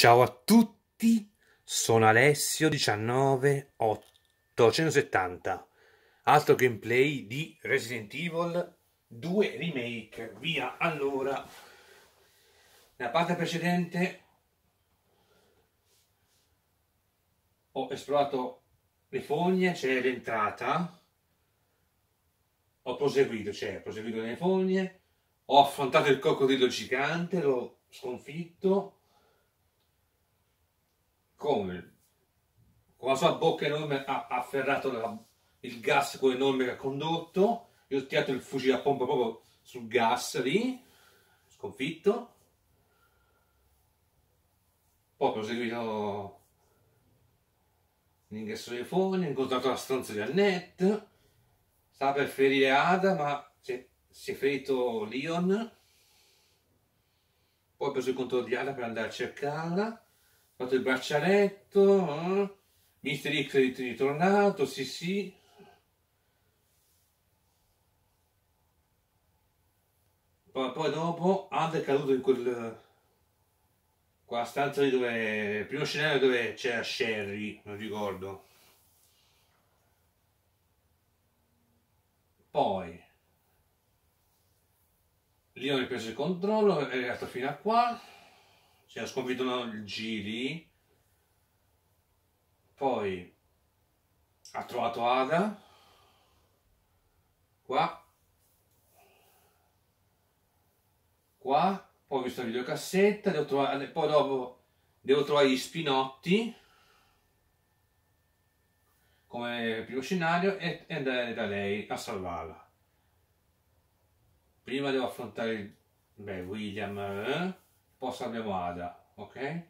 Ciao a tutti, sono Alessio 19870, altro gameplay di Resident Evil 2 Remake. Via. Allora, nella parte precedente ho esplorato le fogne, c'è l'entrata, ho proseguito nelle fogne, ho affrontato il coccodrillo gigante, l'ho sconfitto con la sua bocca enorme, ha afferrato il gas con enorme che ha condotto. Io ho tirato il fucile a pompa proprio sul gas lì, sconfitto. Poi ho proseguito l'ingresso delle fogne, ho incontrato la stronza di Annette, stava per ferire Ada ma si è ferito Leon. Poi ho preso il controllo di Ada per andare a cercarla, ho fatto il braccialetto, Mister X è ritornato, sì. Poi dopo Ada è caduto in quella stanza lì dove, il primo scenario dove c'era Sherry, non ricordo. Poi lì ho ripreso il controllo, è arrivato fino a qua, ci ha sconfitto il giri. Poi ha trovato Ada qua, poi ho visto la videocassetta, poi dopo devo trovare gli spinotti come primo scenario e andare da lei a salvarla. Prima devo affrontare William, poi salviamo Ada, ok?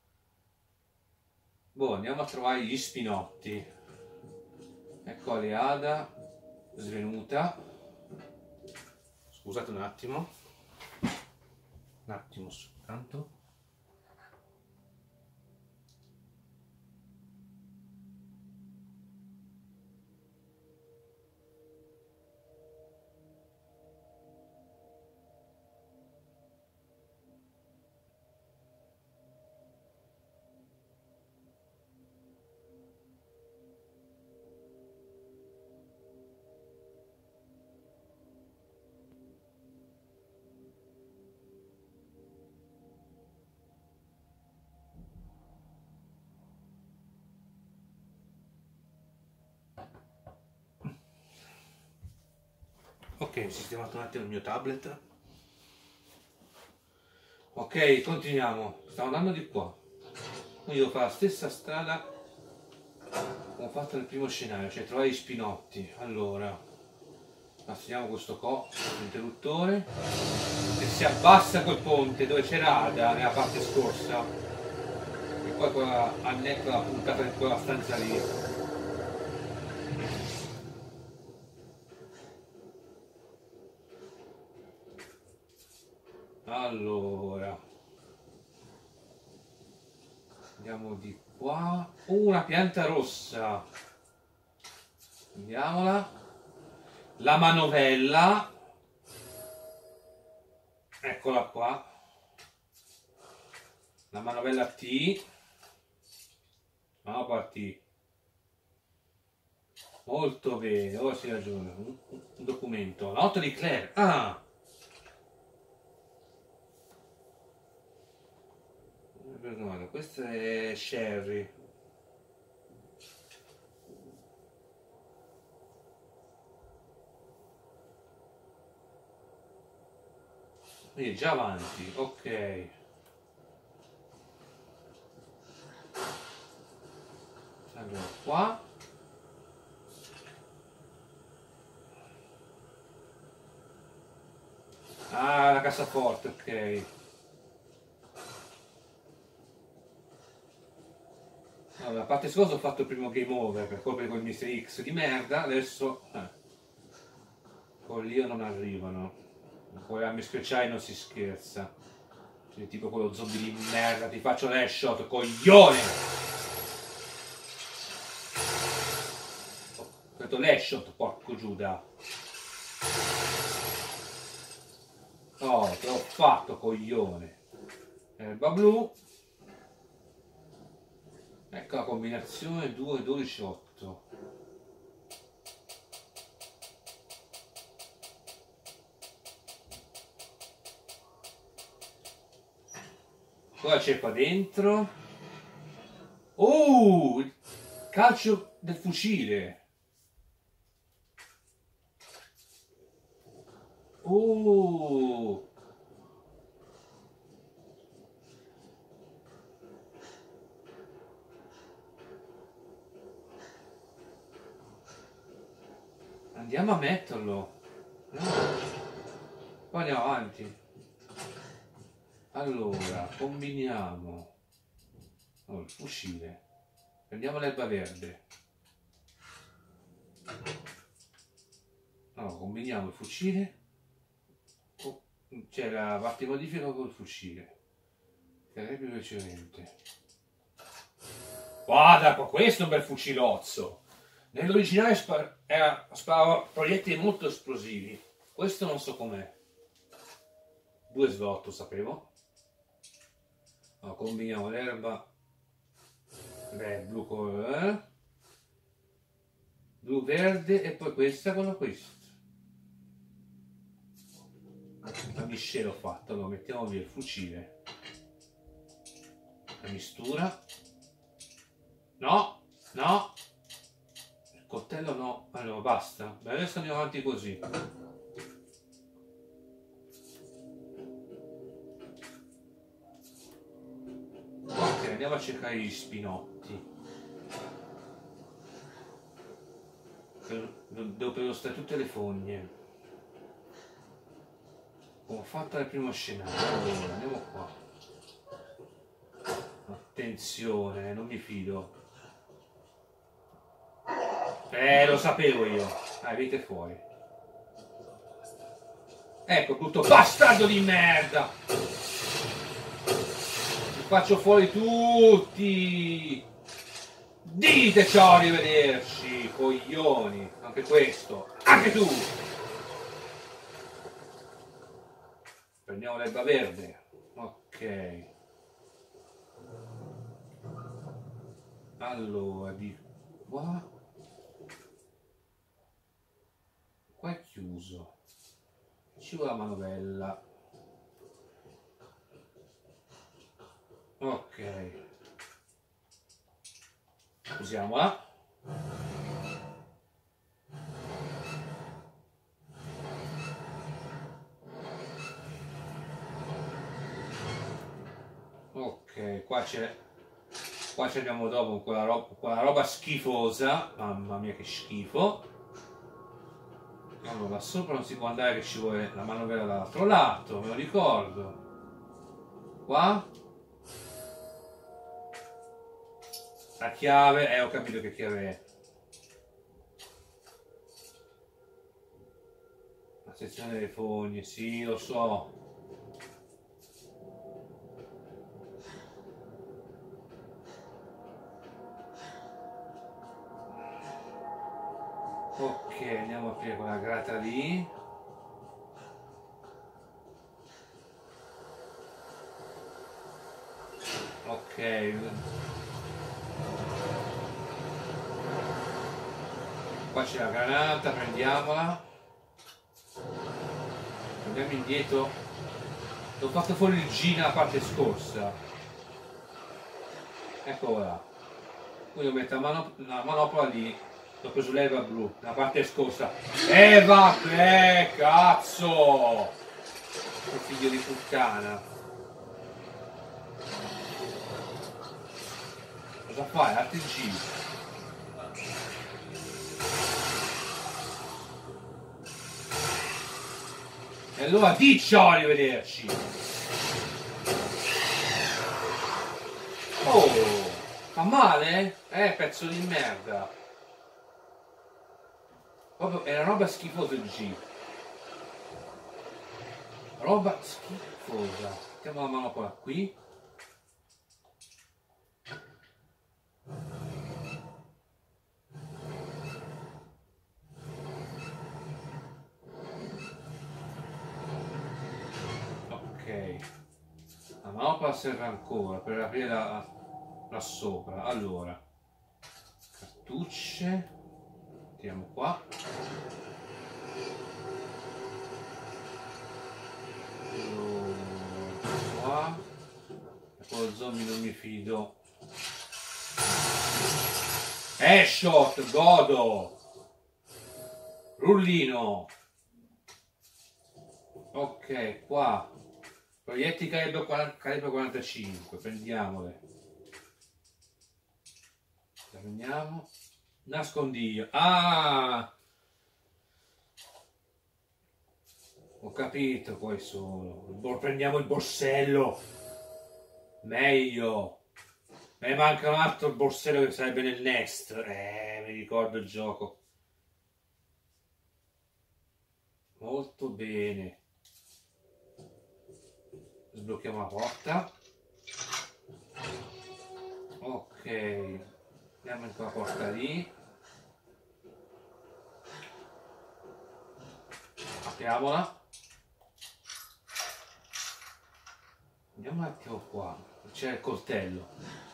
Boh, andiamo a trovare gli spinotti. Eccoli, Ada svenuta. Scusate un attimo soltanto. Ok, ho sistemato un attimo il mio tablet. Ok, continuiamo. Stiamo andando di qua. Quindi devo fare la stessa strada che ho fatto nel primo scenario, cioè trovare gli spinotti. Allora, passiamo questo interruttore e si abbassa quel ponte dove c'era Ada nella parte scorsa. E poi quella Annette l'ha puntata in quella stanza lì. Allora, andiamo di qua. Una pianta rossa. Andiamola. La manovella. Eccola qua. La manovella T. Manovella T. Molto bene, ora si ragiona. Un documento. La notte di Claire. Ah! Questa è Sherry. Quindi già avanti, ok. Allora qua. Ah, la cassaforte, ok. Allora, a parte scorsa ho fatto il primo game over per colpa di quel Mister X di merda, adesso con l'io non arrivano. Con le armi speciali non si scherza. Cioè, tipo quello zombie di merda, ti faccio l'headshot, coglione! Ho fatto l'headshot, porco Giuda! Oh, te l'ho fatto, coglione! Erba blu. Ecco la combinazione 2, 12, 8. Cosa c'è qua dentro? Oh! Il calcio del fucile! Oh! Andiamo a metterlo. No. Poi andiamo avanti. Allora, combiniamo. Oh, il fucile. Prendiamo l'erba verde. No, combiniamo il fucile. Oh, c'è la parte modifica col fucile. Sarebbe precedente. Guarda, questo è un bel fucilozzo. Nell'originale sparava proiettili molto esplosivi. Questo non so com'è. 2 slot, sapevo. No, combiniamo l'erba blu con blu verde e poi questa con questa. La miscela ho fatto. Allora mettiamo via il fucile. La mistura. No, no. Il coltello no. Allora basta. Beh, adesso andiamo avanti così. Ok, andiamo a cercare gli spinotti. Devo perlustrare tutte le fogne. Ho fatto il primo scenario. Allora, andiamo qua. Attenzione, non mi fido. Lo sapevo io. Venite fuori. Ecco, tutto bastardo di merda. Li faccio fuori tutti. Dite ciao, arrivederci, coglioni. Anche questo. Anche tu. Prendiamo l'erba verde. Ok. Allora, di qua. Qua è chiuso. Ci vuole la manovella. Ok. Usiamola. Ok, qua ci andiamo dopo con quella roba schifosa. Mamma mia che schifo. Allora, sopra non si può andare, che ci vuole la manovella dall'altro lato, me lo ricordo. Qua la chiave, ho capito che chiave è. La sezione delle fogne, sì, lo so. Ok, andiamo a aprire quella grata lì. Ok. Qua c'è la granata, prendiamola. Andiamo indietro. Ho fatto fuori il G nella parte scorsa. Ecco là. Poi devo mettere la manopola lì. Ho preso l'erba blu, la parte scorsa. Vabbè, cazzo! Che figlio di puttana. Cosa fai? Altri G. E allora di ciao, arrivederci. Oh, fa male? Pezzo di merda. Proprio è una roba schifosa il G. Roba schifosa. Mettiamo la manopola qui. Ok. La manopola serve ancora per aprire la là sopra. Allora, cartucce, mettiamo qua. Qua. E con lo zombie non mi fido. Shot, godo. Rullino. Ok, qua. Proiettili calibro 45, prendiamole. La prendiamo. Nascondiglio. Ah! Ho capito, poi sono. Prendiamo il borsello. Meglio. Me manca un altro borsello che sarebbe nel nest. Mi ricordo il gioco. Molto bene. Sblocchiamo la porta. Ok. Andiamo in quella porta lì. Apriamola. Andiamo un attimo qua. C'è il coltello.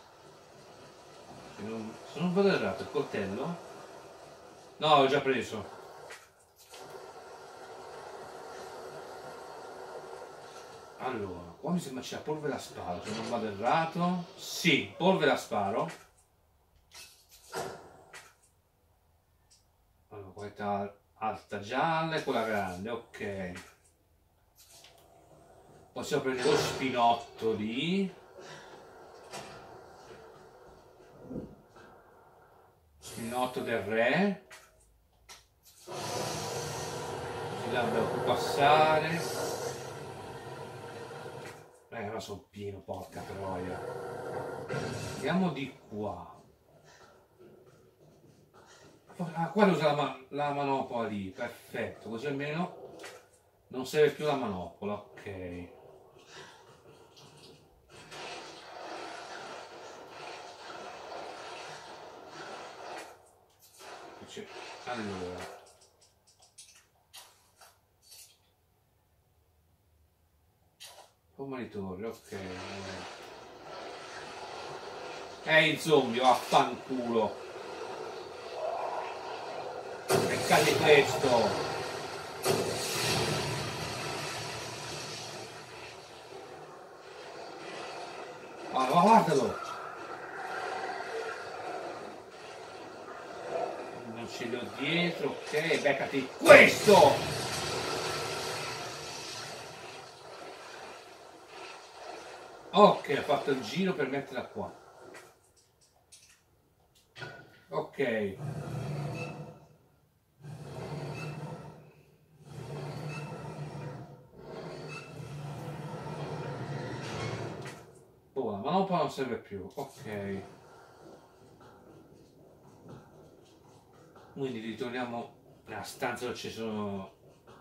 Se non vado errato, il coltello? No, l'ho già preso. Allora, qua mi sembra c'è la polvere a sparo, se non vado errato. Sì, polvere a sparo. Allora, quella alta gialla e quella grande, ok. Possiamo prendere lo spinotto lì. Spinotto del re. Così là devo più passare. Ma sono pieno, porca troia. Andiamo di qua. Ah, qua usa la manopola lì, perfetto, così almeno non serve più la manopola, ok. Allora. Formatori, ok. Il zombie, vaffanculo. E cade questo. Ah, ma guardalo. Non ce l'ho dietro, ok, beccati questo. Ok, ho fatto il giro per metterla qua. Ok. Oh, la manopola non serve più, ok. Quindi ritorniamo nella stanza dove ci sono...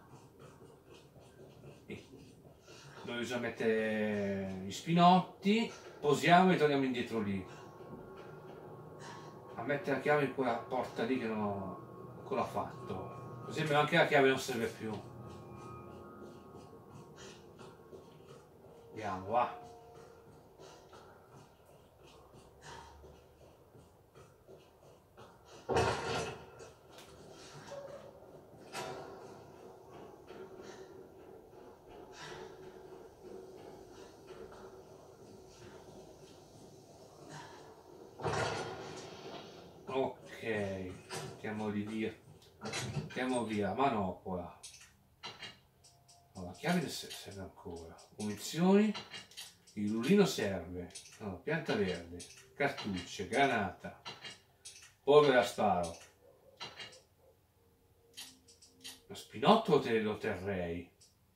dove bisogna mettere gli spinotti, posiamo e torniamo indietro lì. A mettere la chiave in quella porta lì che non ho ancora fatto. Per esempio anche la chiave non serve più. Andiamo, va. Ok, mettiamoli via. Mettiamo via manopola. La chiave serve ancora. Munizioni. Il rullino serve. No, pianta verde. Cartucce, granata. Polvere a sparo. Lo spinotto lo terrei.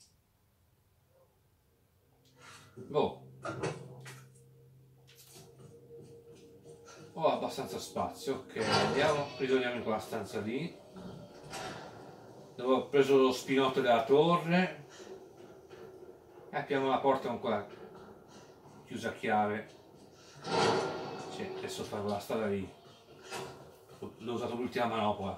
Boh. Ho abbastanza spazio, ok, andiamo, ritorniamo in quella stanza lì dove ho preso lo spinotto della torre e apriamo la porta con quella chiusa a chiave. Sì, adesso farò la strada lì, l'ho usato l'ultima manopola,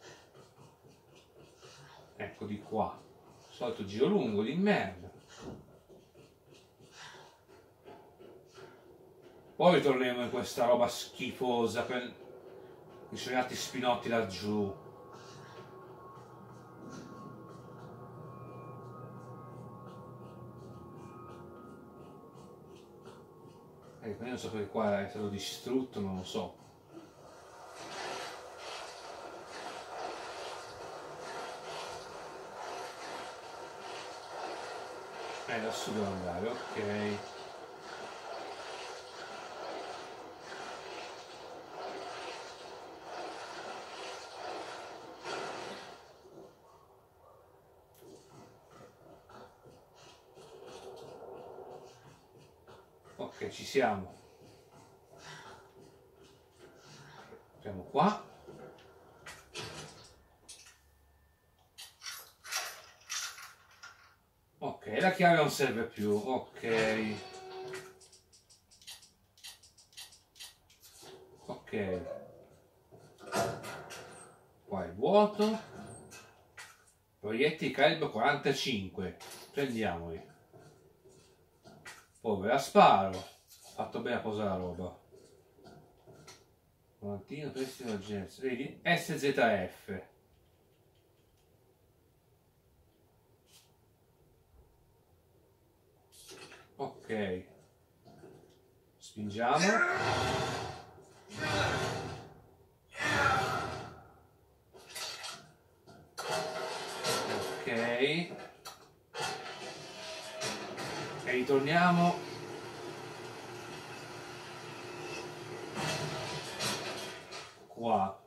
ecco di qua, solito giro lungo di merda. Poi ritorniamo in questa roba schifosa, ci sono gli altri spinotti laggiù. Io non so perché qua è stato distrutto, non lo so. Adesso devo andare, ok. Ok, ci siamo. Siamo qua. Ok, la chiave non serve più, ok. Ok. Qua è vuoto. Proiettili calibro 45. Prendiamoli. Poi ve la sparo. Fatto bene a posare la roba. Volantino, prestito urgenza. Vedi? SZF. Ok. Spingiamo. Ok. E ritorniamo. Qua.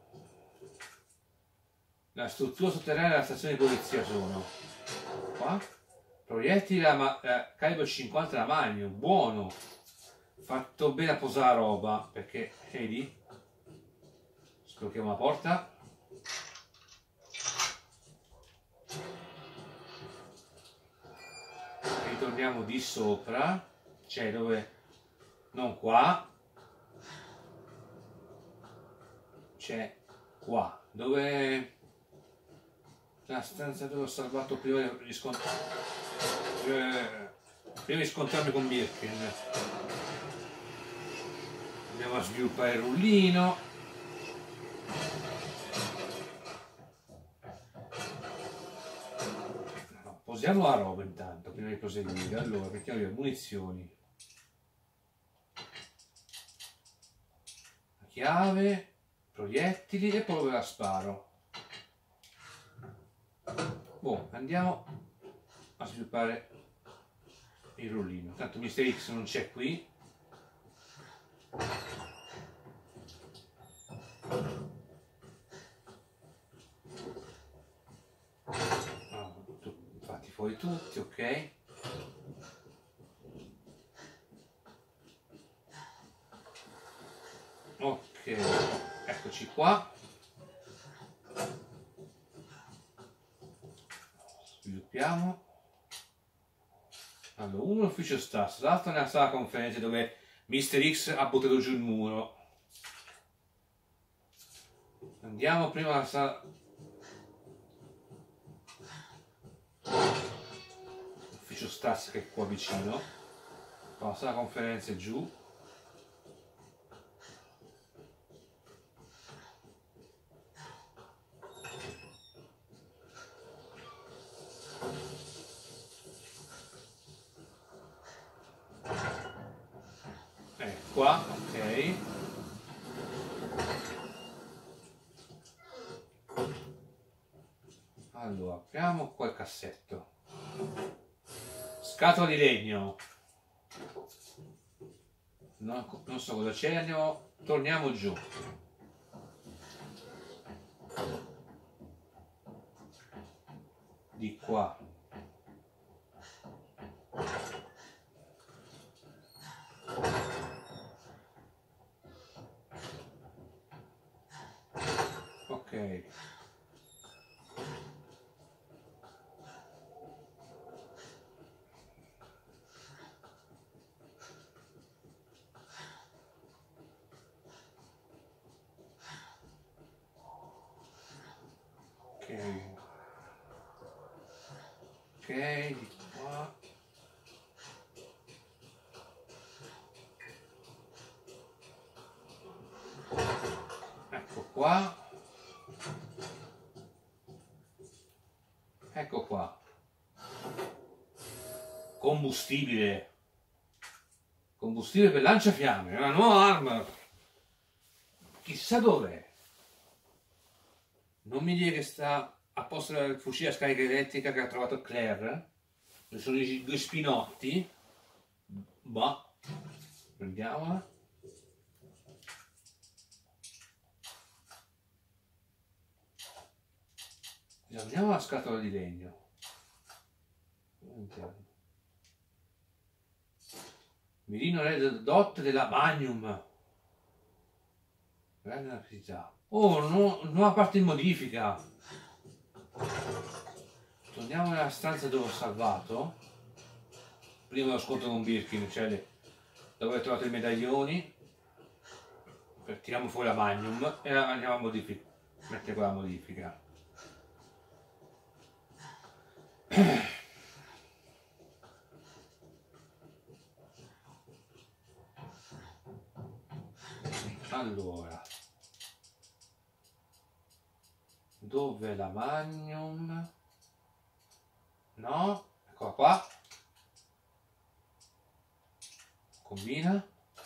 La struttura sotterranea della stazione di polizia sono. Qua. Proiettili calibro 50 da magno. Buono. Fatto bene a posare la roba. Perché, vedi? Sblocchiamo la porta. Ritorniamo di sopra, cioè dove, non qua, c'è qua, dove la stanza dove ho salvato prima di scontrarmi con Birkin. Andiamo a sviluppare il rullino. Posiamo la roba intanto prima di proseguire. Allora, mettiamo via munizioni, la chiave, proiettili e poi ve la sparo. Boh, andiamo a sviluppare il rullino. Tanto Mr. X non c'è qui. Fatti fuori tutti, ok? Ok, eccoci qua. Sviluppiamo. Allora, uno è l'ufficio stas, l'altro è nella sala conferenze dove Mr. X ha buttato giù il muro. Andiamo prima alla sala. L'ufficio stas che è qua vicino. La sala conferenze giù. Qua, ok. Allora, apriamo qua il cassetto. Scatola di legno. Non so cosa c'è, torniamo giù. Di qua. Ok. Ok, di qua. qua. Ecco qua. Combustibile. Combustibile per lanciafiamme, una nuova arma. Chissà dov'è. Non mi dire che sta a posto del fucile a scarica elettrica che ha trovato Claire. Ci sono i due spinotti. Bah. Prendiamola. Esaminiamo la scatola di legno. Mirino Red Dot della Magnum. Grande rapidità. Oh, no, nuova parte in modifica. Torniamo nella stanza dove ho salvato. Prima lo scontro con Birkin, cioè dove ho trovato i medaglioni. Tiriamo fuori la Magnum e andiamo a modificare. Mettere quella modifica. Allora, dov'è la Magnum? No, eccola qua. Combina.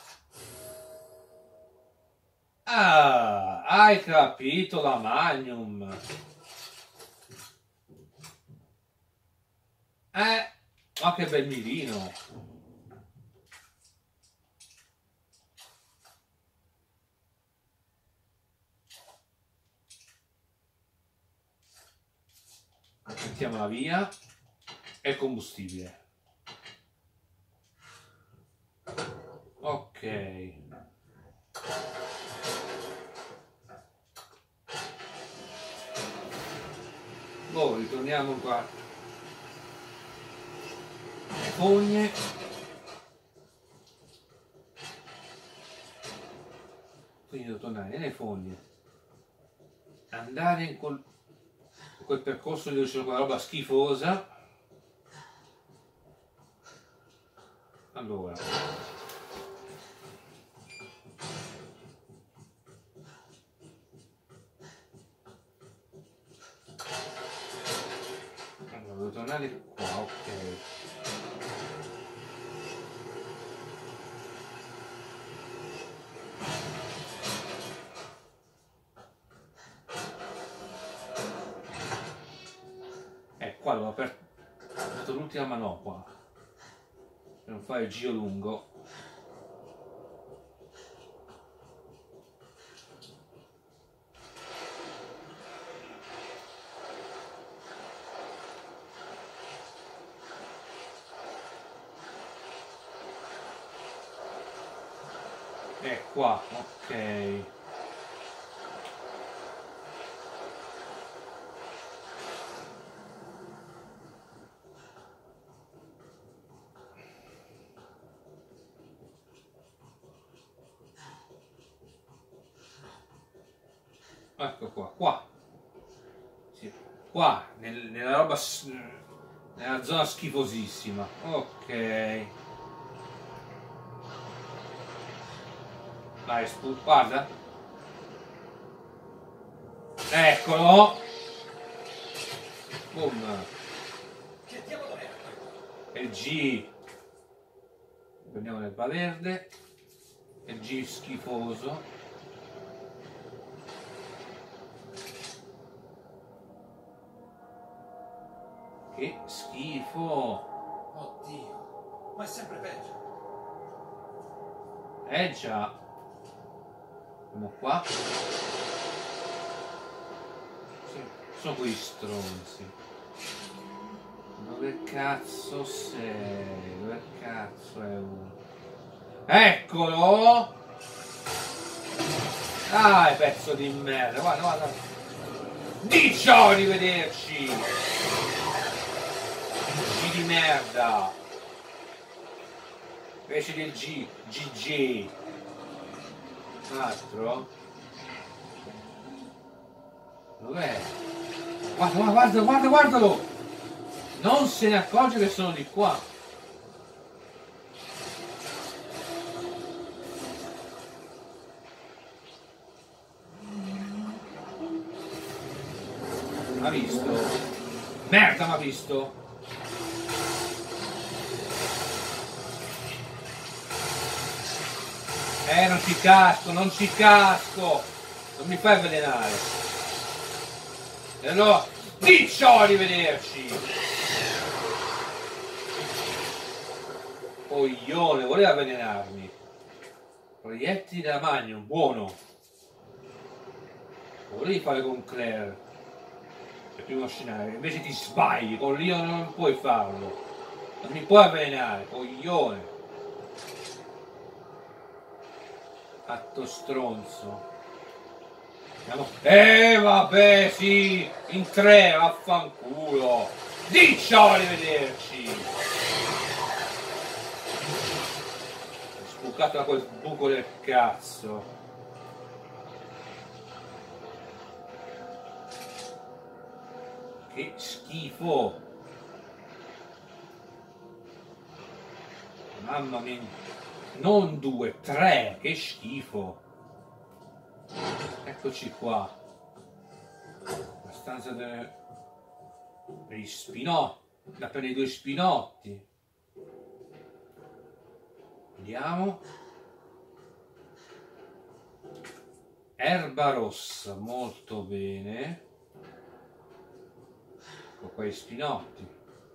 Ah, hai capito la Magnum. Ma che bel mirino. Mettiamola via. E il combustibile. Ok. Poi ritorniamo qua. Le fogne. Quindi devo tornare nelle fogne. Andare in quel percorso dove c'è quella roba schifosa. Allora, devo tornare qua, ok. Qua avevo aperto l'ultima manopola per non fare il giro lungo. E qua, ok. Ecco qua. Sì. Qua, nella roba, nella zona schifosissima. Ok. Vai, guarda. Eccolo. Boom. E G. Prendiamo l'erba verde. E G schifoso. Che schifo! Oddio, ma è sempre peggio. Già. Andiamo qua. Sì. Sono quei stronzi. Dove cazzo sei? Dove cazzo è uno? Eccolo! Dai, pezzo di merda! Guarda. Dici arrivederci! G di merda! Invece del G, GG. Un altro? Dov'è? Guardalo! Non se ne accorge che sono di qua. M'ha visto? Merda, m'ha visto! Non ci casco, non ci casco! Non mi fai avvelenare! E allora, ciao, arrivederci! Coglione, voleva avvelenarmi! Proiettili da Magnum, buono! Lo volevi fare con Claire, il primo scenario, invece ti sbagli, con Leon non puoi farlo! Non mi puoi avvelenare, coglione! Atto stronzo. Andiamo. Vabbè, sì, in 3, vaffanculo. Di ciao, arrivederci. Ho sbucato da quel buco del cazzo. Che schifo. Mamma mia. Non 2, 3, che schifo. Eccoci qua. La stanza per gli spinotti. Da per i 2 spinotti. Andiamo. Erba rossa, molto bene. Ecco qua i spinotti.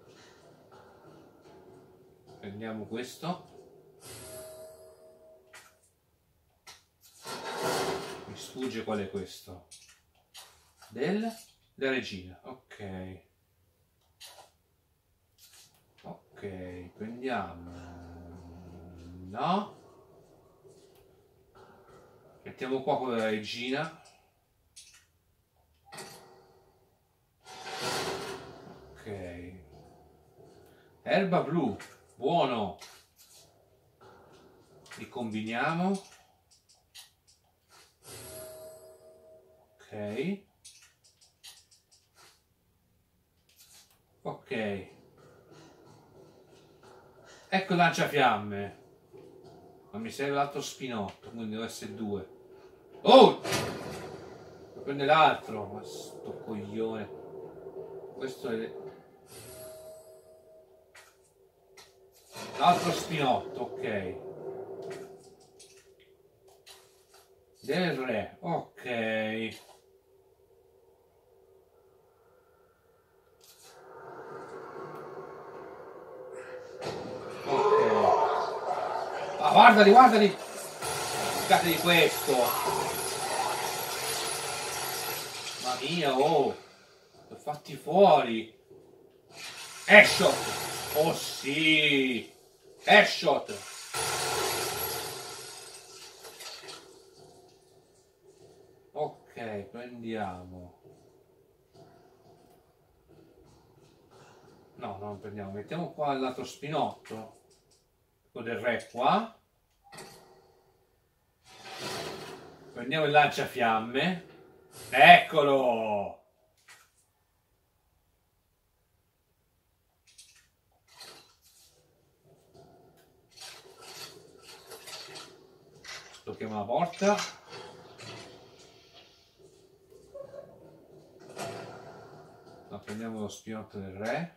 Prendiamo questo. Mi sfugge qual è questo. La regina, ok. Ok, prendiamo. No. Mettiamo qua con la regina. Ok. Erba blu, buono. Li combiniamo. Ok. Ok. Ecco il lanciafiamme. Ma mi serve l'altro spinotto, quindi deve essere 2. Oh! Prende l'altro, ma sto coglione. Questo è l'altro spinotto, ok. Del re, ok. Ah, guardali, guardali! Scate di questo! Mamma mia, oh! Li ho fatti fuori! Headshot! Oh sì! Headshot! Ok, prendiamo. No, non prendiamo, mettiamo qua il lato spinotto. Quello del re qua. Prendiamo il lanciafiamme. Eccolo! Tocchiamo la porta. No, prendiamo lo spinotto del re.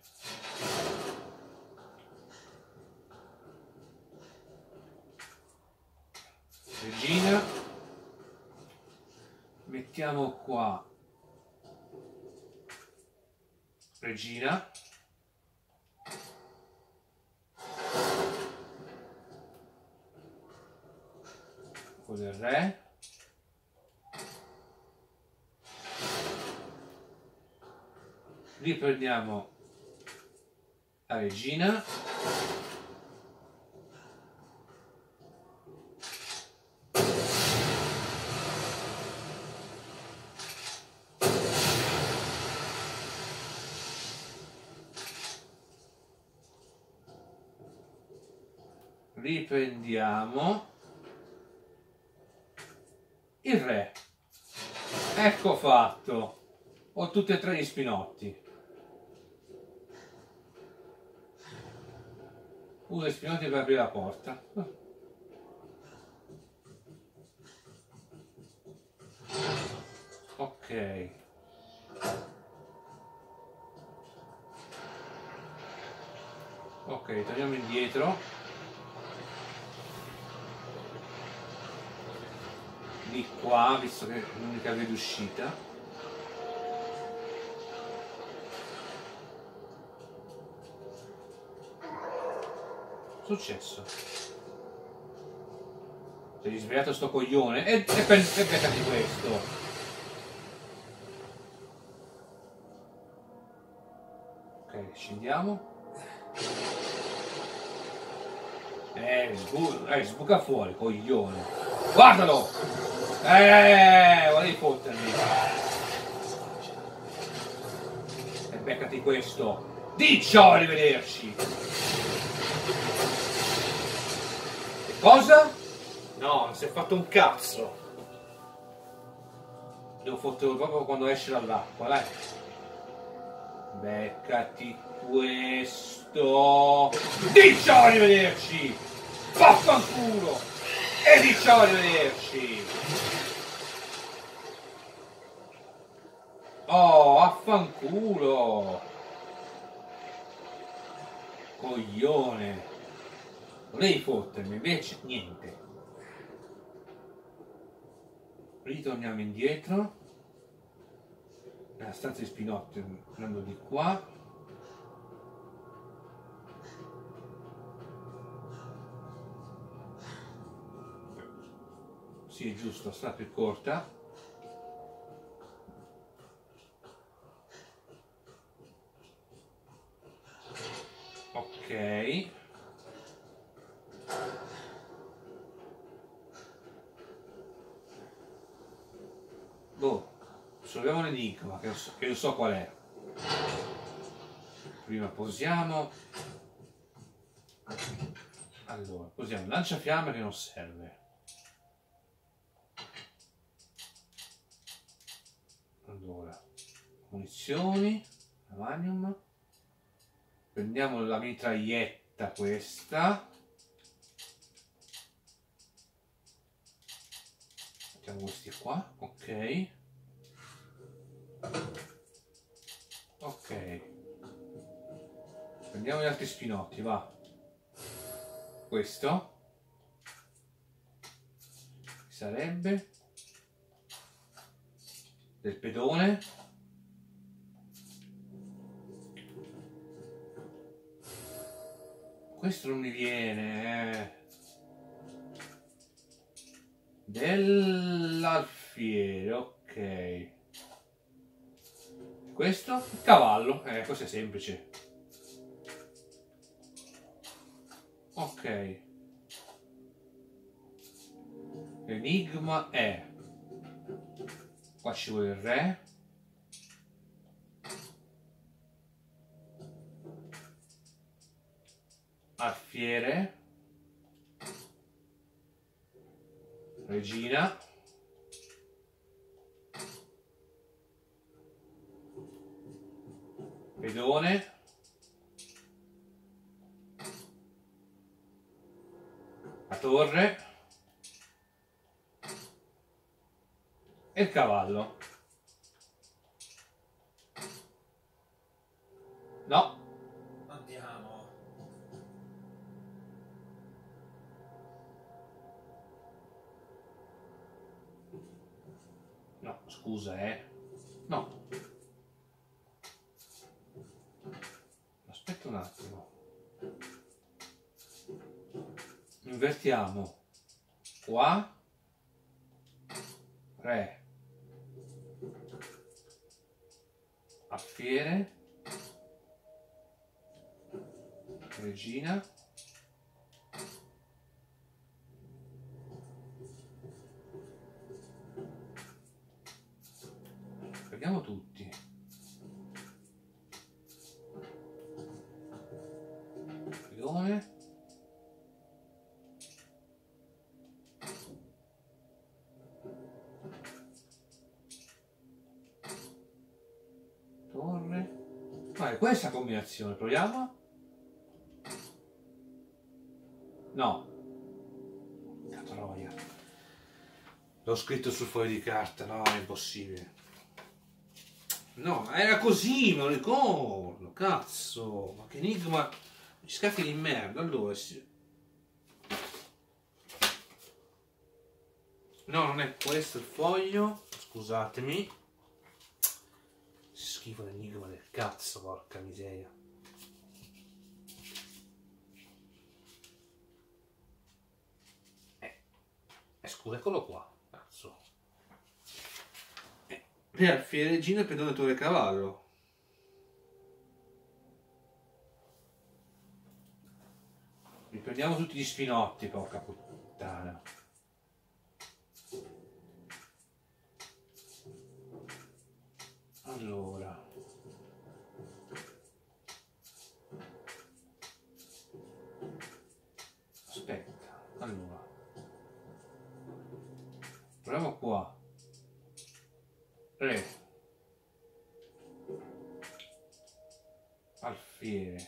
Regina. Mettiamo qua regina. Quello del re. Riprendiamo la regina. Riprendiamo il re. Ecco fatto. Ho tutti e 3 gli spinotti. Uso gli spinotti per aprire la porta. Ok. Ok, torniamo indietro. Di qua, visto che è l'unica via d'uscita. Successo? Sei risvegliato sto coglione e beccati questo. Ok, scendiamo. Sbuca fuori, coglione. Guardalo! Volevi fottermi. E beccati questo. Di ciao, arrivederci. Che cosa? No, non si è fatto un cazzo. Devo fotterlo proprio quando esce dall'acqua, dai. Beccati questo. Di ciao, arrivederci. Vaffanculo. E di ciao, arrivederci. Oh, affanculo. Coglione. Volevi fottermi, invece niente. Ritorniamo indietro. Nella stanza di Spinotti, andando di qua. Sì, giusto, sta più corta. Ok. Boh, solleviamo un enigma che io so qual è. Prima posiamo. Allora, posiamo il lanciafiamme che non serve. Allora, munizioni, Lavanium. Prendiamo la mitraglietta questa. Mettiamo questi qua, ok. Ok. Prendiamo gli altri spinotti, va. Questo. Sarebbe del pedone. Questo non mi viene. Dell'alfiere, ok. Questo? Il cavallo. Questo è semplice. Ok. L'enigma è. Qua ci vuole il re. Alfiere. Regina. Pedone. La torre. E il cavallo. No. Andiamo. No, scusa, No. Aspetta un attimo. Invertiamo. Qua. Re. Alfiere. Regina. Prendiamo tutti. Pedone. Torre. Vai, questa combinazione, proviamo. No. Troia. L'ho scritto sul foglio di carta, no, è impossibile. No, era così, me lo ricordo. Cazzo, ma che enigma. Scacchi di merda, allora si... No, non è questo il foglio, scusatemi. Schifo l'enigma del cazzo, porca miseria. Scusa, eccolo qua, cazzo. Re alfiere regina e pedone torre cavallo. Riprendiamo tutti gli spinotti, porca puttana. Allora. Aspetta, allora. Proviamo qua. Re. Alfiere.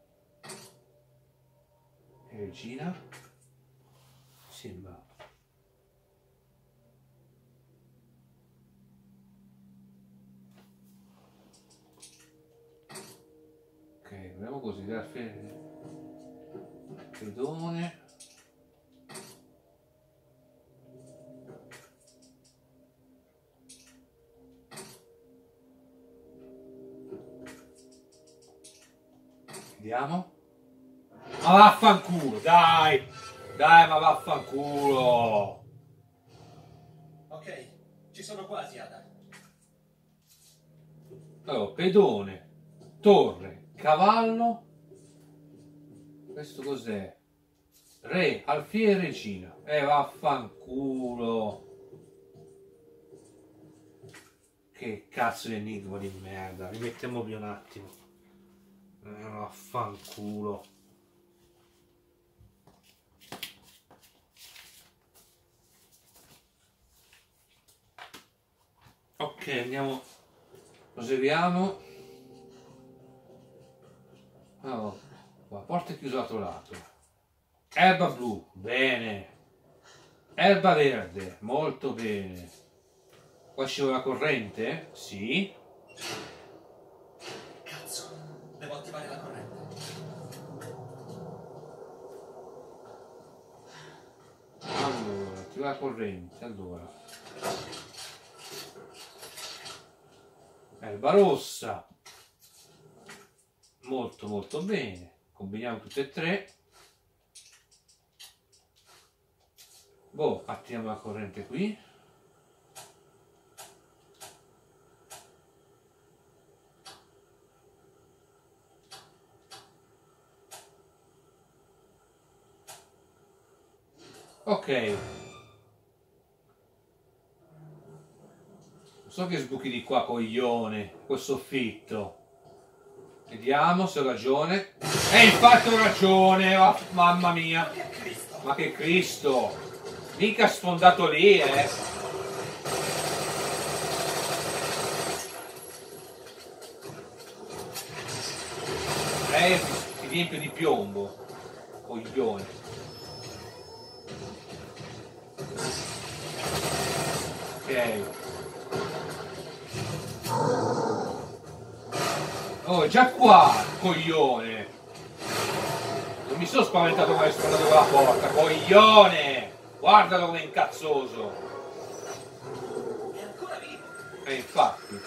Regina. Sembra. Ok, proviamo così, alfiere. Pedone. Vediamo. Ma vaffanculo, dai! Dai, ma vaffanculo! Ok, ci sono quasi, Ada. Allora, pedone, torre, cavallo. Questo cos'è? Re, alfiere, regina. Vaffanculo! Che cazzo di enigma di merda. Rimettiamo via un attimo. Vaffanculo. Ok, andiamo. Proseguiamo. Allora, la porta è chiusa all'altro lato. Erba blu, bene. Erba verde, molto bene. Qua scende la corrente? Sì. Cazzo, devo attivare la corrente. Allora, attiva la corrente, allora. Erba rossa. Molto molto bene. Combiniamo tutte e tre. Boh, attiviamo la corrente qui. Ok. Non so che sbuchi di qua, coglione, col soffitto. Vediamo se ho ragione. Infatti ho ragione, oh, mamma mia. Ma che Cristo. Mica sfondato lì, ti riempio di piombo, coglione. Ok. Oh, è già qua, coglione. Non mi sono spaventato quando è sfondato con la porta, coglione. Guardalo come è incazzoso. È ancora vivo. Infatti.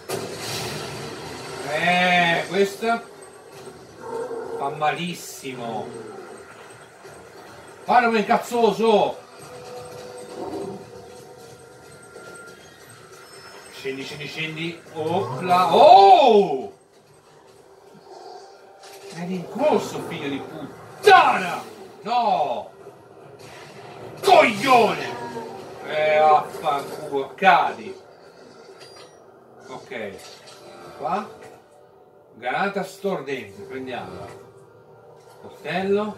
Questa fa malissimo. Guarda come è incazzoso. Scendi, scendi, scendi. Opla. Oh! È in corso, figlio di puttana! No! Coglione! Vaffanculo, cadi. Ok. Qua. Garanta stordente, prendiamola. Coltello.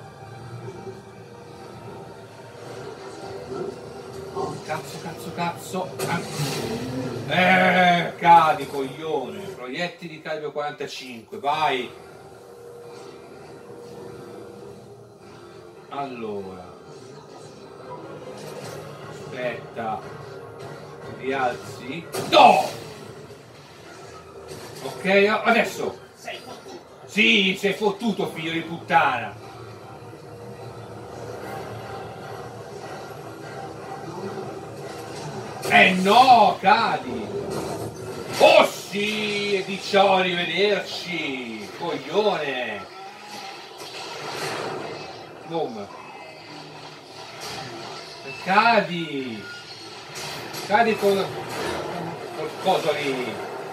Cazzo, cazzo, cazzo. Cadi, coglione. Proiettili calibro 45, vai. Allora. Aspetta. Rialzi. No! Ok, adesso. Sei fottuto. Sì, sei fottuto, figlio di puttana! No, cadi! Oh sì! E di ciao, arrivederci! Coglione! Boom! Cadi! Cadi col coso lì!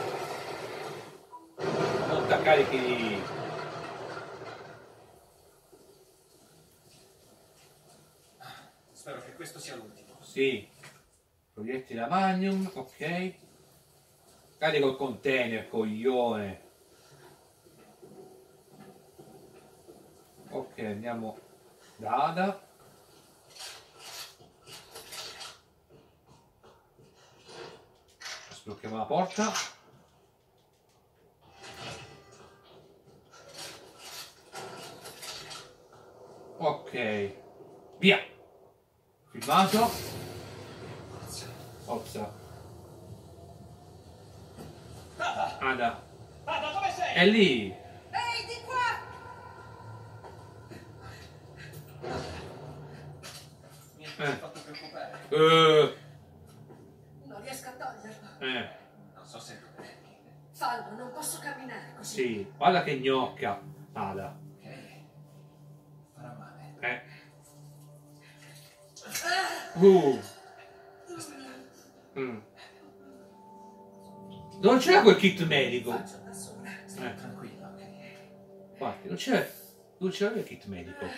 Montacarichi lì! Spero che questo sia l'ultimo. Sì. Proiettili a Magnum, ok. Carico il container, coglione. Ok, andiamo da Ada. Sblocchiamo la porta. Ok. Via. Filmato. Opsa. Ada. Ada, dove sei? È lì. Ehi, di qua! Mi hai fatto preoccupare. Non riesco a toglierlo. Non so se dove. Fallo, non posso camminare così. Sì. Guarda che gnocca. Ada. Ok. Farà male. Dove c'era quel kit medico? Faccio da sola. Stai tranquilla, ok? Infatti, non c'era il kit medico.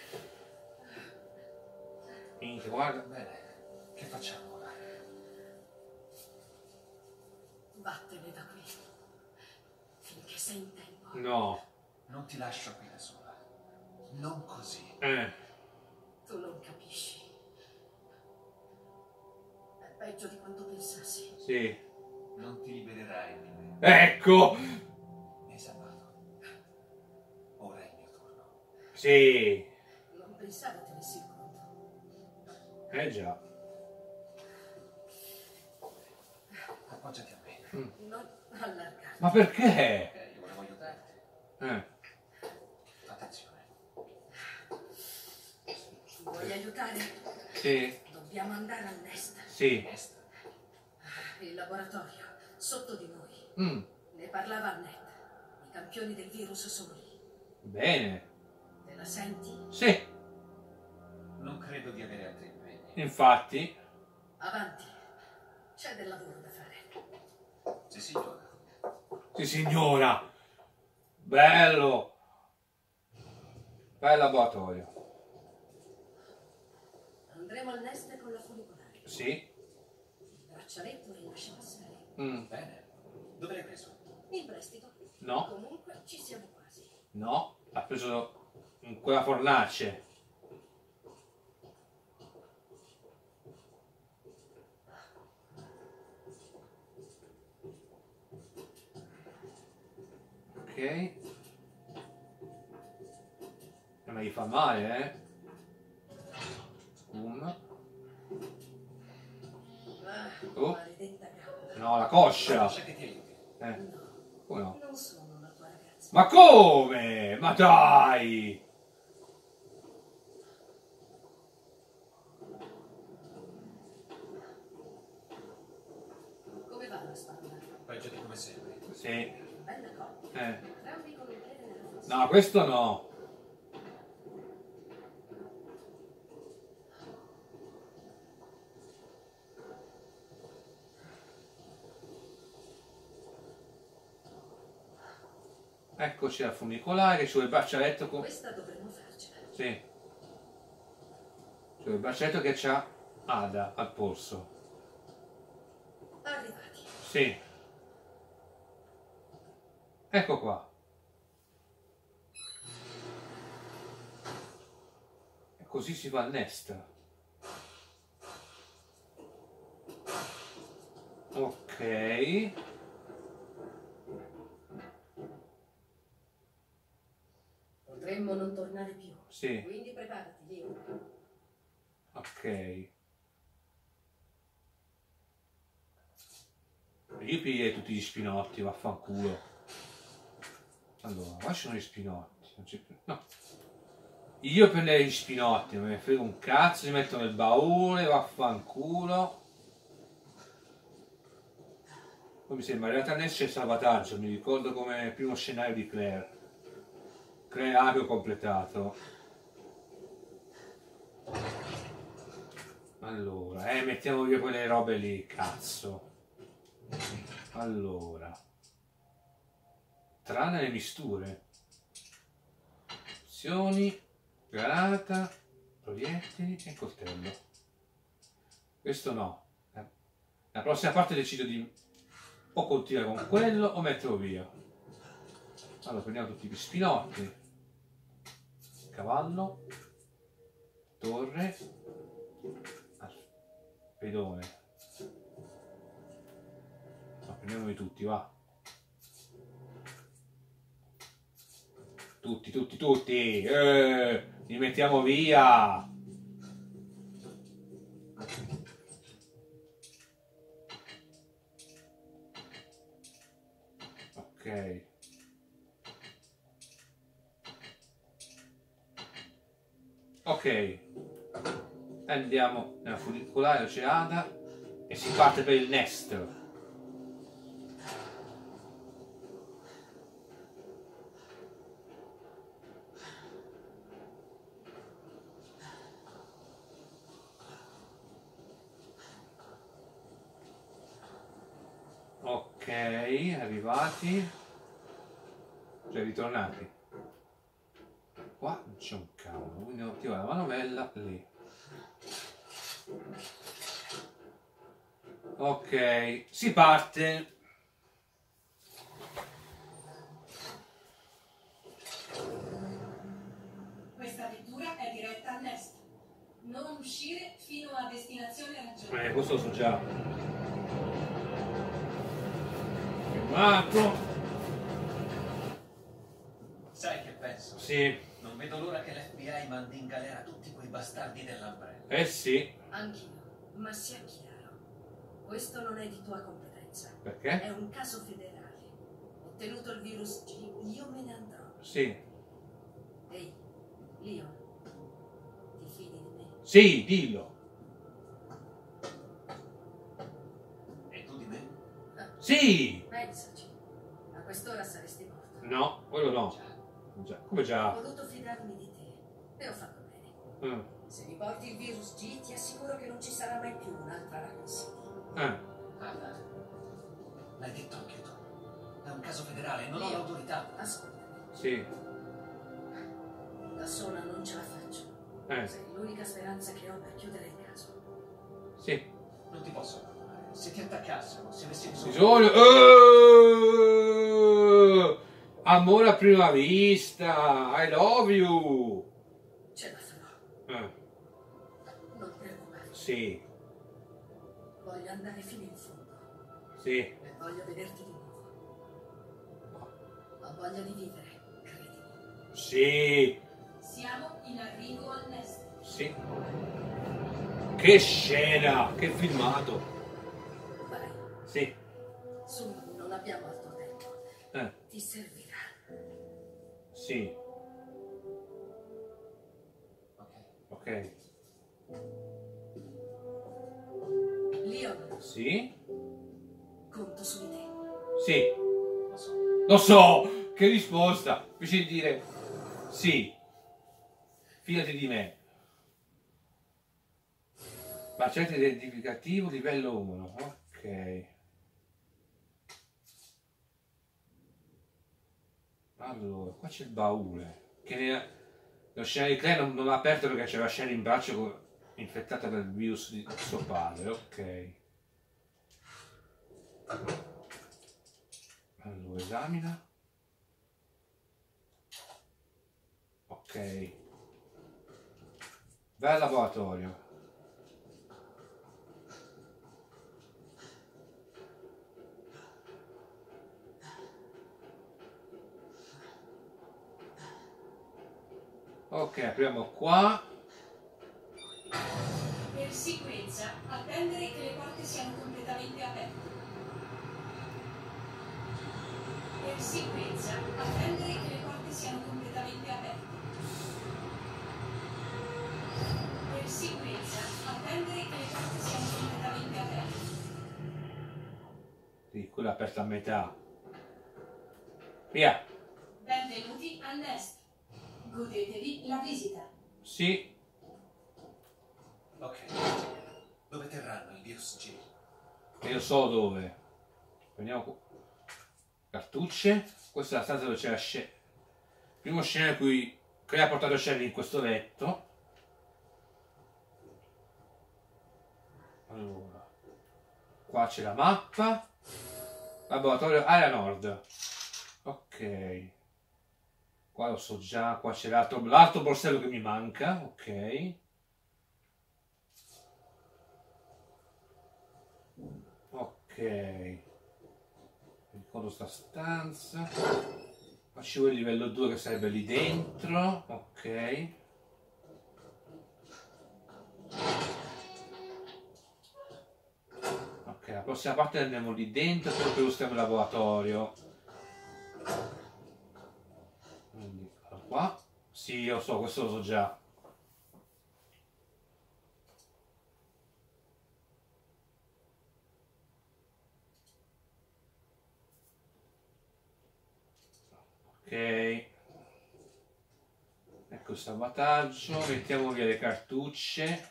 Minchia, guarda. Bene. Che facciamo ora? Vattene da qui. Finché sei in tempo. No. Non ti lascio qui da sola. Non così. Tu non capisci. È peggio di quanto pensassi. Sì. Non ti libererai di me. Ecco. Mi hai salvato. Ora è il mio turno. Sì. Non pensavo tenessi conto. Già. Appoggiati a me. Non allargarti. Ma perché? Ok, io volevo aiutarti. Attenzione. Vuoi aiutare? Sì. Dobbiamo andare al nest. Sì. Il laboratorio, sotto di noi. Ne parlava Annette. I campioni del virus sono lì. Bene. Te la senti? Sì. Non credo di avere altri impegni. Infatti. Avanti. C'è del lavoro da fare. Sì, signora. Sì, signora. Bello. Bel laboratorio. Andremo al nest con la funicolare. Sì. Il braccialetto e il lasciapassare. Bene. Dove l'hai preso? In prestito. No. Comunque ci siamo quasi. No. L'ha preso in quella fornace. Ok. Ma gli fa male, Oh. Maledetta gamba. No, la coscia. Lascia che ti aiuti. Come no? Non sono la tua ragazza. Ma come? Ma dai! Come va la spalla? Peggio di come sembri. Sì. Bella coppia. Eh. Entrambi con un piede nella fossa. No, questo no. Eccoci al funicolare, c'è il braccialetto con... Questa dovremmo farcela. Sì. C'è il braccialetto che c'ha Ada al polso. Arrivati. Sì. Ecco qua. E così si va al nest. Ok. Potremmo non tornare più. Sì. Quindi preparati, Leo. Ok. Io piglierei tutti gli spinotti, vaffanculo. Allora, qua ci sono gli spinotti. Non c'è più. No. Io prenderei gli spinotti, me ne frego un cazzo, li metto nel baule, vaffanculo. Poi mi sembra in realtà adesso c'è il salvataggio, mi ricordo come primo scenario di Claire. Claire Ago completato. Allora, mettiamo via quelle robe lì, cazzo. Allora. Tranne le misture. Opzioni, granata, proiettili e coltello. Questo no. La prossima parte decido di o continuare con quello o metterlo via. Allora prendiamo tutti gli spinotti. Cavallo. Torre. Pedone. No, prendiamoli tutti, va. Tutti. Li mettiamo via. Ok. Ok. Andiamo nella funicolare oceana e si parte per il nest. Ok, arrivati. Cioè ritornati. Qua non c'è un cavolo, quindi devo attivare la manovella lì. Ok, si parte. Questa vettura è diretta all'est. Non uscire fino a destinazione raggiunta. Questo lo so già. Fermato. Sai che penso? Sì. Non vedo l'ora che l'FBI mandi in galera tutti quei bastardi dell'Umbrella. Eh sì. Anch'io, ma sia chiaro. Questo non è di tua competenza. Perché? È un caso federale. Ottenuto il virus G, io me ne andrò. Sì. Ehi, Leon, ti fidi di me? Sì, dillo. E tu di me? Sì. Pensaci. A quest'ora saresti morto. No, quello no. Già. Come Ho già? voluto fidarmi di te e ho fatto bene. Se mi porti il virus G, ti assicuro che non ci sarà mai più un'altra Raccoon City. Guarda, l'hai detto anche tu. È un caso federale, non ho Io? l'autorità. Ascoltami, Sì. da sola non ce la faccio. Sei l'unica speranza che ho per chiudere il caso. Sì. Non ti posso perdonare. Se ti attaccassero, se avessi bisogno... Bisogno. Amore a prima vista. I love you. Ce la farò. Non preoccuparti. Sì. Voglio andare fino in fondo. Sì. E voglio vederti di nuovo. Ho voglia di vivere, credimi. Sì. Siamo in arrivo al nest. Sì. Che scena, che filmato. Vai, Sì. su, non abbiamo altro tempo. Ti servirà. Sì. Ok. Leon, Sì. conto su di te. Sì. Lo so. Lo so. Che risposta. Invece di dire sì. Fidati di me. Bacetto identificativo livello 1. Ok. Allora, qua c'è il baule. Che lo scenario di Claire non l'ha aperto perché c'era Sherry in braccio infettata dal virus di suo padre. Ok. Allora, esamina. Ok. Vai al laboratorio. Ok, apriamo qua. Per sicurezza, attendere che le porte siano completamente aperte. Per sicurezza, attendere che le porte siano completamente aperte. Per sicurezza, attendere che le porte siano completamente aperte. Sì, quella aperta a metà. Via. Benvenuti a Nest. Godetevi la visita. Sì. Ok. Dove terranno il virus G? Io so dove. Prendiamo cartucce. Questa è la stanza dove c'è la scena. Primo scena in cui ha portato Shelly in questo letto. Allora, qua c'è la mappa. Laboratorio area nord. Ok. Qua lo so già. Qua c'è l'altro borsello che mi manca. Ok. Ok. Ricordo sta stanza. Qua ci vuole il livello 2 che sarebbe lì dentro. Ok. Ok, la prossima parte andiamo lì dentro, poi per il laboratorio. Quindi qua. Sì, io so, questo lo so già. Ok, ecco il salvataggio, mettiamo via le cartucce.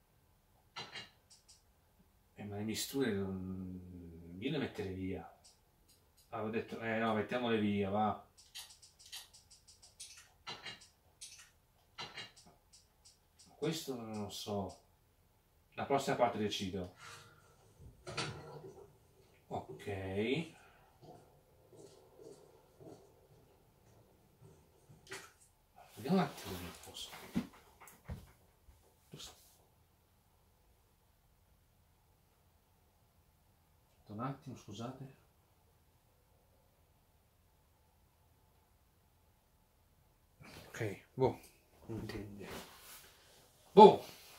Ma le misture non... Io le mettere via. Avevo detto, no, mettiamole via, va. Questo non lo so. La prossima parte decido. Ok. Vediamo un attimo il posto. Un attimo, scusate. Ok, boh. Intende. Boh.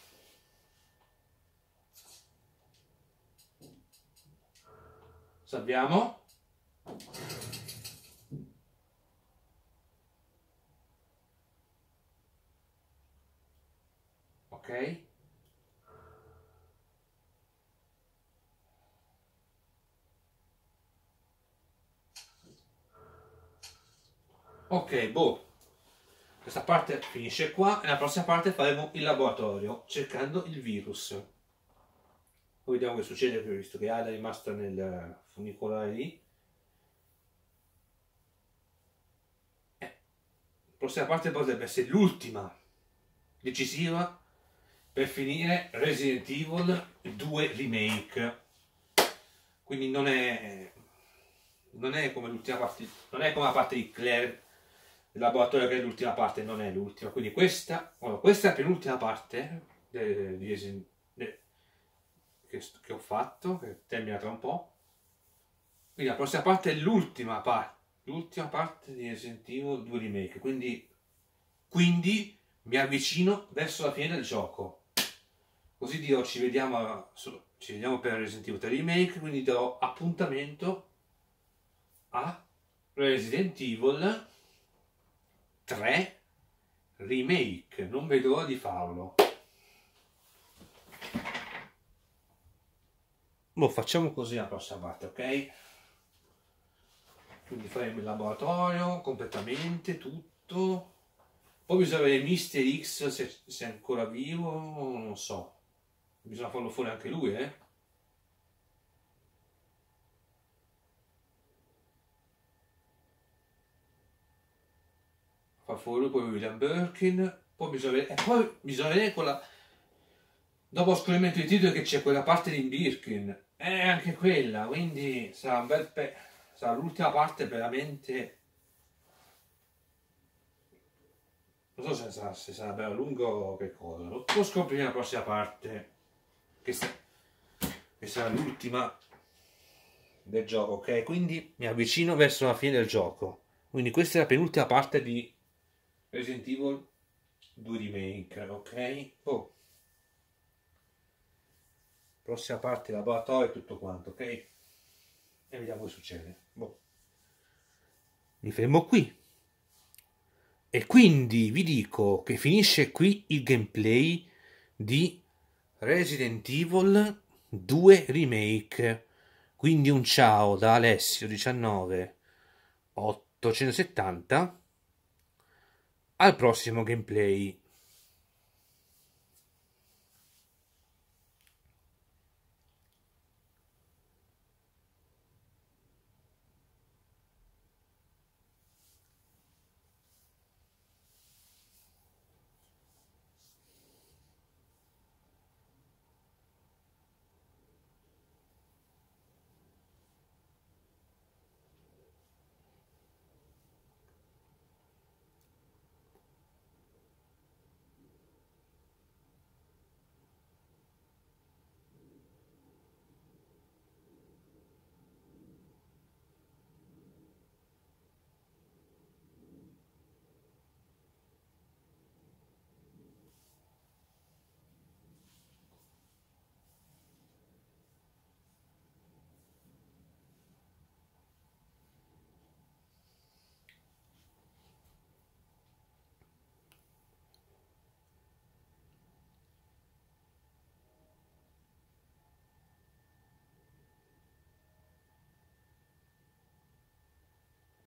Sappiamo. Ok. Ok, boh. Questa parte finisce qua e nella prossima parte faremo il laboratorio cercando il virus. Poi vediamo che succede, visto che Ada è rimasta nel funicolare lì. La prossima parte potrebbe essere l'ultima decisiva per finire Resident Evil 2 Remake. Quindi non è come l'ultima parte, non è come la parte di Claire del laboratorio che è l'ultima parte, non è l'ultima. Quindi questa è la penultima parte che ho fatto, che termina tra un po'. Quindi la prossima parte è l'ultima parte di Resident Evil 2 Remake. Quindi mi avvicino verso la fine del gioco. Così dirò ci vediamo per Resident Evil 3 Remake, quindi do appuntamento a Resident Evil 3 Remake. Non vedo l'ora di farlo. Boh, facciamo così la prossima parte, ok? Quindi faremo il laboratorio completamente, tutto. Poi bisogna vedere Mister X se è ancora vivo, non so. Bisogna farlo fuori anche lui, Far fuori lui, poi William Birkin. Poi bisogna vedere quella... Dopo lo scorrimento di titoli che c'è quella parte di Birkin. Anche quella, quindi sarà un bel sarà l'ultima parte veramente... Non so se sarà bello lungo o che cosa. Lo scopriremo nella prossima parte. Che sarà l'ultima del gioco, ok? Quindi mi avvicino verso la fine del gioco. Quindi questa è la penultima parte di Resident Evil 2 Remake, ok? Oh. Prossima parte, laboratorio e tutto quanto, ok? E vediamo che succede. Boh. mi fermo qui. E quindi vi dico che finisce qui il gameplay di Resident Evil 2 Remake. Quindi un ciao da Alessio 19870 al prossimo gameplay.